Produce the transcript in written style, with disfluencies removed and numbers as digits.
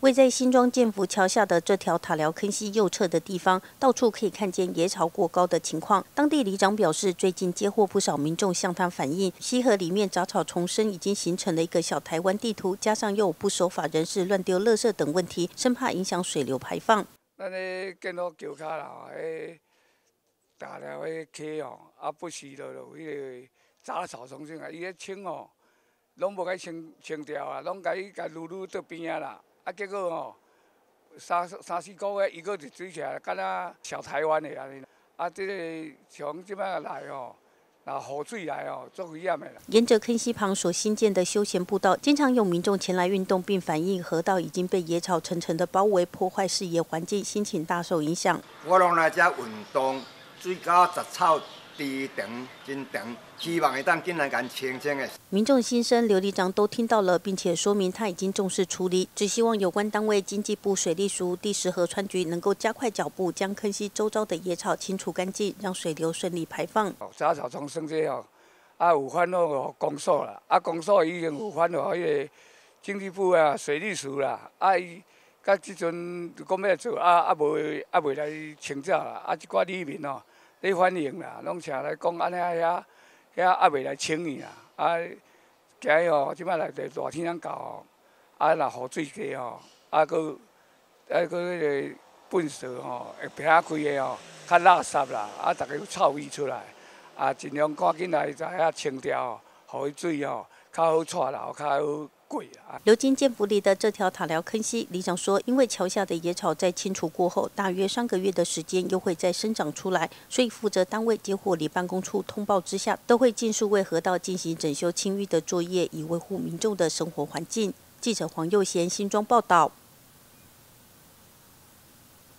位在新庄建福桥下的这条塔寮坑溪右侧的地方，到处可以看见野草过高的情况。当地里长表示，最近接获不少民众向他反映，溪河里面杂草丛生，已经形成了一个小台湾地图，加上又有不守法人士乱丢垃圾等问题，生怕影响水流排放。 咱咧建到桥骹啦，塔寮迄溪哦，不时就有迄个杂草丛生啊，伊咧清哦，拢无甲清掉啊，拢甲撸倒边啊啦。结果吼，三四个月，伊个就水起来，敢若小台湾的安尼。这个从即摆来吼，那雨水来哦，足危险的啦。 沿着坑溪旁所新建的休闲步道，经常有民众前来运动，并反映河道已经被野草层层的包围，破坏视野环境，心情大受影响。 我拢来这运动，水沟杂草低长真长，希望会当尽量干清清的。 民众心声，刘里长都听到了，并且说明他已经重视处理，只希望有关单位经济部水利署、第10河川局能够加快脚步，将坑溪周遭的野草清除干净，让水流顺利排放。 杂草丛生这哦，有返予公所啦，公所已经有返予迄个经济部啊、水利署啦，伊到即阵讲要做，未来清剿啦，一寡里民哦。咧反映啦，拢请来讲安尼遐未来清去啦。今日哦，即摆内底热天到哦，若雨水低哦，佮迄个粪扫吼，会平开的哦，较垃圾啦，大家有臭味出来，尽量赶紧来在遐清掉，互伊水哦较好出流，较好。 流经建福里的这条塔寮坑溪，里长说，因为桥下的野草在清除过后，大约3个月的时间又会再生长出来，所以负责单位接获里办公处通报之下，都会尽速为河道进行整修清淤的作业，以维护民众的生活环境。记者黄佑贤新庄报道。